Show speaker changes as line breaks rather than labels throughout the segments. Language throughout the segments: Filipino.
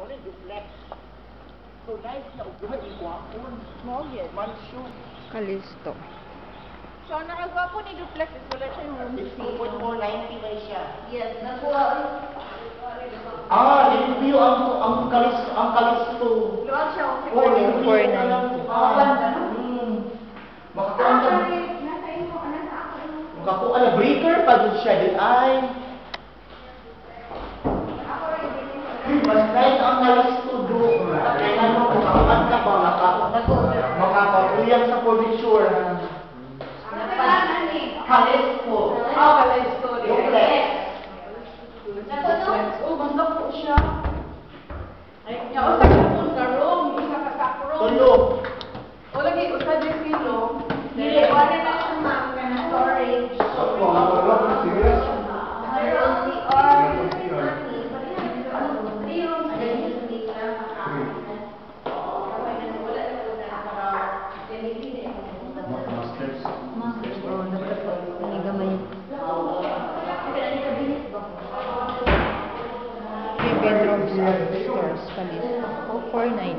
Kalisto.
So, ang nakagawa po ni duplex is wala siya yung room
It's
space.
2.490 ba siya?
Yes, nakuha.
Review ang kalisto.
Luwag siya.
Oh, review
490.
Makakuha ka.
Nasa imo, nasa ako.
Makakuha na breaker pa dun siya. Di ay.
Ako rin.
Mas nice ang kalisto doon. Kaya ano, makakuha ka ba? Makakatuyang sa furniture. Kalisto.
Kalisto.
Duplex.
Oh, banda po siya. Ay, usa ka po sa room. Isa ka sa room.
Tulog.
O lagi, usa din silo. Dili, wala na siya ma'am ka na storage.
Bedrooms upstairs, Kalisto. 490.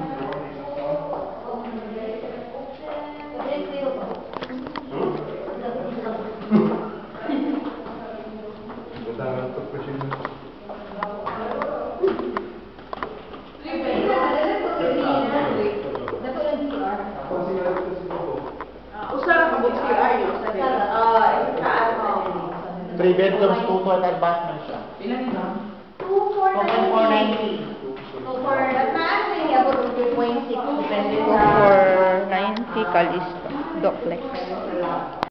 Three bedrooms, 2 toilet bathroom siya.
Ilan na?
490.
490 Kalisto. Duplex.